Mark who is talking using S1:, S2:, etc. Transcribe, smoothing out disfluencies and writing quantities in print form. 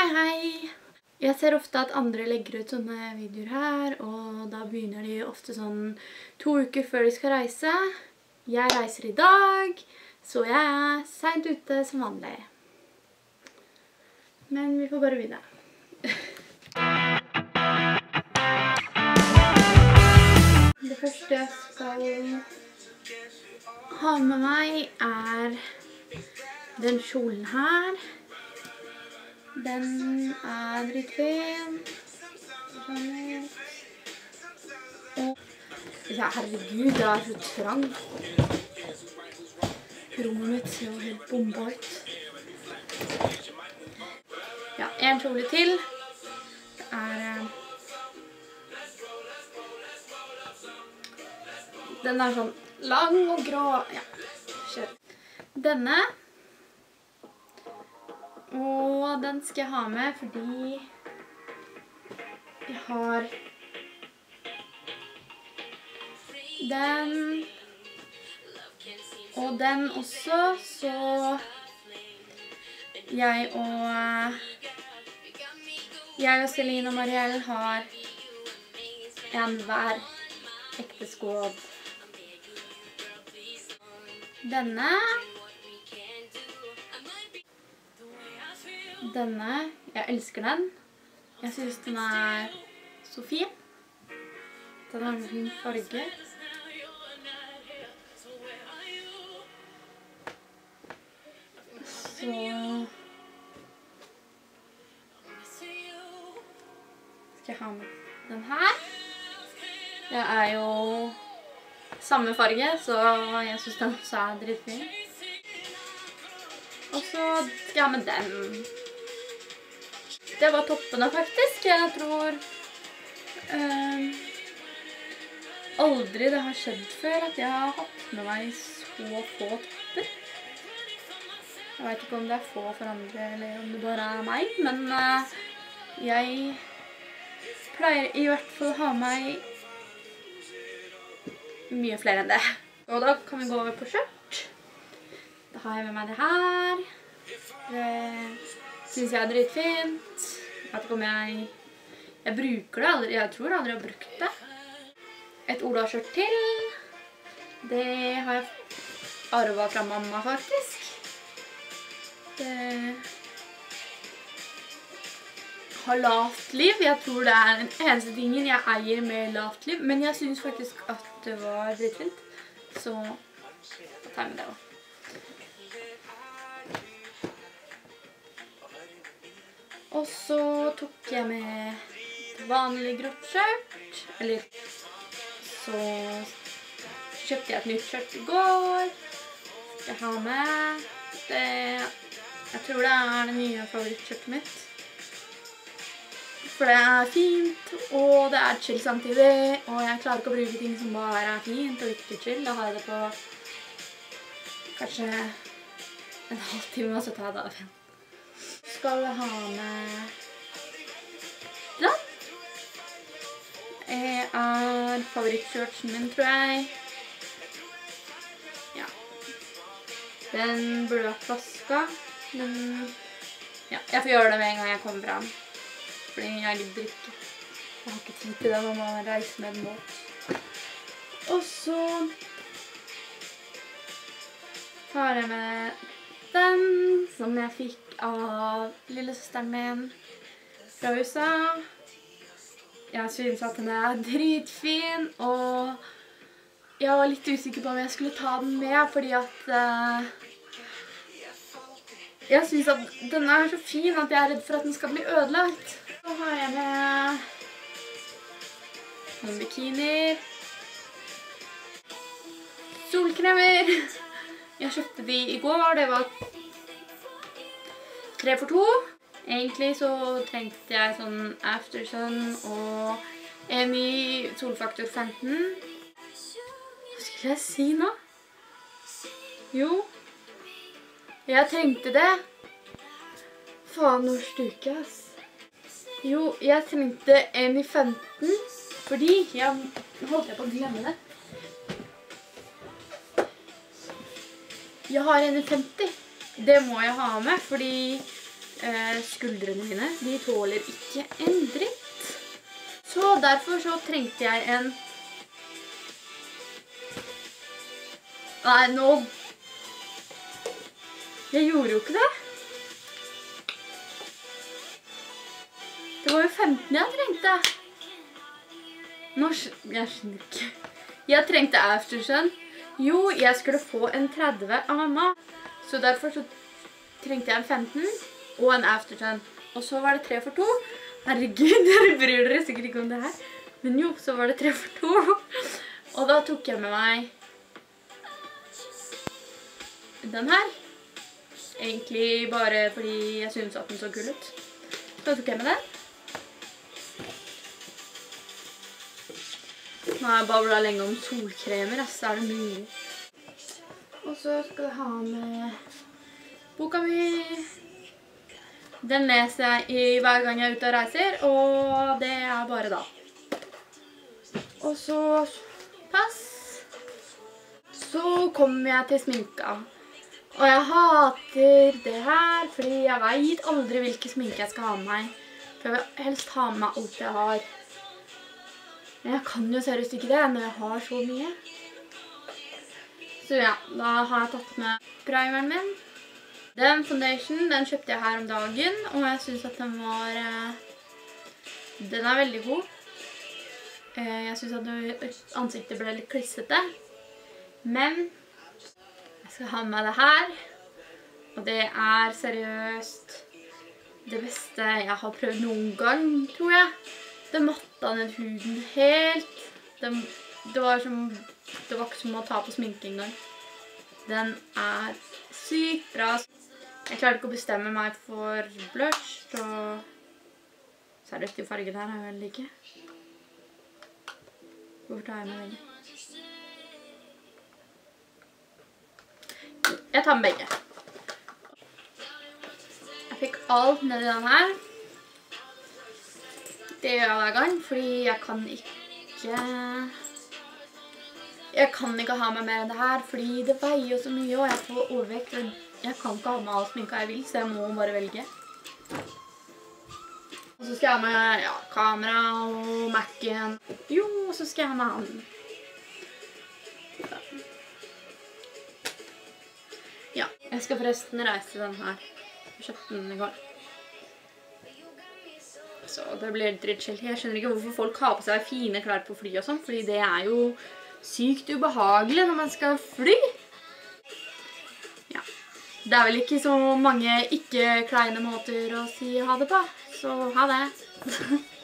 S1: Hei, hei! Jeg ser ofte at andre legger ut sånne videoer her, og da begynner de ofte sånn 2 uker før de skal reise. Jeg reiser i dag, så jeg er sent ute som vanlig. Men vi får bare begynne. Det første jeg skal ha med meg er den kjolen her. Den er dritfin. Ja, herregud, det er så trangt. Rommet mitt ser jo helt bomba ut. Ja, en kjole til. Det er... Den er sånn lang og grå. Ja, kjør. Denne... Og den skal jeg ha med fordi jeg har den og den også, så jeg og Celine og Marielle har en hver ekteskåd. Denne, jeg elsker den. Jeg synes den er så fin. Den har en fin farge. Så... skal jeg ha med den her. Det er jo samme farge, så jeg synes den også er dritfin. Og så skal jeg ha med den. Det var toppene faktisk. Jeg tror aldri det har skjedd før at jeg har hatt med meg så få topper. Jeg vet ikke om det er få for andre eller om det bare er meg, men jeg pleier i hvert fall å ha med meg mye flere enn det. Og da kan vi gå over på skjørt. Da har jeg med meg det her. Det synes jeg er dritfint. Jeg vet ikke om jeg bruker det aldri. Jeg tror aldri jeg har brukt det. Et Ola-skjørt til. Det har jeg arvet fra mamma faktisk. Det har lavt liv. Jeg tror det er den eneste tingen jeg eier med lavt liv. Men jeg synes faktisk at det var dritfint. Så jeg tar med det også. Og så tok jeg med et vanlig grått skjørt, eller så kjøpte jeg et nytt skjørt i går. Jeg har med det, jeg tror det er det nye favorittskjørtet mitt. For det er fint, og det er chill samtidig, og jeg klarer ikke å bruke ting som bare er fint og ikke chill. Da har jeg det på kanskje en halvtime, og så tar jeg det av igjen. Skal jeg ha med den. Det er favorittskjørten min, tror jeg. Ja. Den burde vært vasket. Men ja, jeg får gjøre det med en gang jeg kommer fram. Fordi jeg gidder ikke. Jeg har ikke tid til det når man reiser med en båt. Og så tar jeg med den som jeg fikk av lillesøsteren min fra USA. Jeg synes at den er dritfin, og jeg var litt usikker på om jeg skulle ta den med, fordi at jeg synes at den er så fin at jeg er redd for at den skal bli ødelagt. Så har jeg med noen bikinier, solkremer. Jeg kjøpte de i går, det var 3 for 2. Egentlig så trengte jeg sånn Aftersun og en i solfaktor 15. Hva skulle jeg si nå? Jo, jeg trengte det. Faen, hvor stuke, ass. Jo, jeg trengte en i 15, fordi jeg holdt på å glemme det. Jeg har en i 50. Det må jeg ha med, fordi skuldrene mine, de tåler ikke en dritt. Så derfor så trengte jeg en... Nei, nå... Jeg gjorde jo ikke det. Det var jo 15 jeg trengte. Jeg skjønner ikke. Jeg trengte Aftersun. Jo, jeg skulle få en 30 av mamma. Så derfor så trengte jeg en 15 og en Aftersun. Og så var det 3 for 2. Herregud, dere bryr dere sikkert ikke om det her. Men jo, så var det 3 for 2. Og da tok jeg med meg den her. Egentlig bare fordi jeg synes at den så kul ut. Så tok jeg med den. Nå har jeg bablet lenge om solkremer, så er det mye. Og så skal jeg ha med boka mi. Den leser jeg hver gang jeg er ute og reiser, og det er bare da. Og så, pass. Så kommer jeg til sminka. Og jeg hater det her, fordi jeg vet aldri hvilke sminke jeg skal ha med meg. For jeg vil helst ha med meg alt jeg har. Men jeg kan jo seriøst ikke det når jeg har så mye. Så ja, da har jeg tatt med primeren min. Den foundation, den kjøpte jeg her om dagen, og jeg synes at den er veldig god. Jeg synes at ansiktet ble litt klissete. Men jeg skal ha med det her, og det er seriøst det beste jeg har prøvd noen gang, tror jeg. Det matta ned huden helt. Det var ikke som å ta på sminke en gang. Den er sykt bra. Jeg klarte ikke å bestemme meg for blush, og seriøst, de fargene her har jeg veldig ikke. Hvorfor tar jeg med begge? Jeg tar med begge. Jeg fikk alt ned i den her. Det gjør jeg hver gang, fordi jeg kan ikke ha meg mer enn det her, fordi det veier jo så mye, og jeg får overvekt, og jeg kan ikke ha med all sminka jeg vil, så jeg må bare velge. Og så skal jeg ha med kamera og Mac'en. Jo, så skal jeg ha med han. Ja, jeg skal forresten reise den her. Jeg kjøpte den i går. Så det blir litt chill. Jeg skjønner ikke hvorfor folk har på seg fine klær på fly og sånn, fordi det er jo sykt ubehagelig når man skal fly. Ja, det er vel ikke så mange ikke kleine måter å si ha det på, så ha det.